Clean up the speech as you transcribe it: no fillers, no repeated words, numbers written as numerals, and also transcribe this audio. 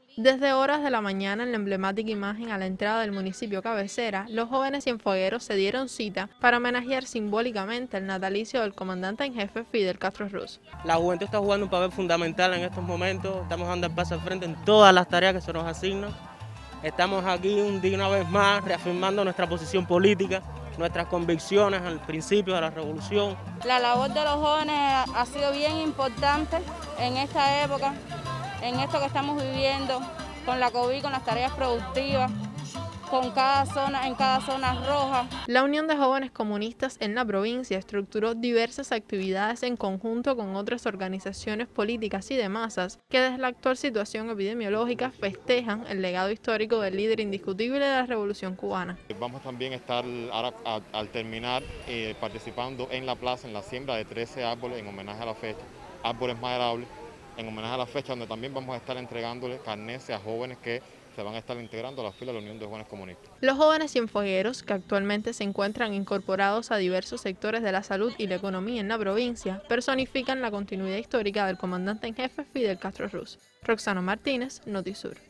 Desde horas de la mañana en la emblemática imagen a la entrada del municipio cabecera, los jóvenes cienfuegueros se dieron cita para homenajear simbólicamente el natalicio del comandante en jefe Fidel Castro Ruz. La juventud está jugando un papel fundamental en estos momentos, estamos dando el paso al frente en todas las tareas que se nos asignan. Estamos aquí una vez más reafirmando nuestra posición política, nuestras convicciones al principio de la revolución. La labor de los jóvenes ha sido bien importante en esta época, en esto que estamos viviendo, con la COVID, con las tareas productivas, con cada zona, en cada zona roja. La Unión de Jóvenes Comunistas en la provincia estructuró diversas actividades en conjunto con otras organizaciones políticas y de masas que desde la actual situación epidemiológica festejan el legado histórico del líder indiscutible de la Revolución Cubana. Vamos también a estar ahora, al terminar participando en la plaza en la siembra de 13 árboles en homenaje a la fecha, árboles maderables, en homenaje a la fecha donde también vamos a estar entregándole carnets a jóvenes que se van a estar integrando a la fila de la Unión de Jóvenes Comunistas. Los jóvenes cienfuegueros, que actualmente se encuentran incorporados a diversos sectores de la salud y la economía en la provincia, personifican la continuidad histórica del comandante en jefe Fidel Castro Ruz. Roxana Martínez, Notisur.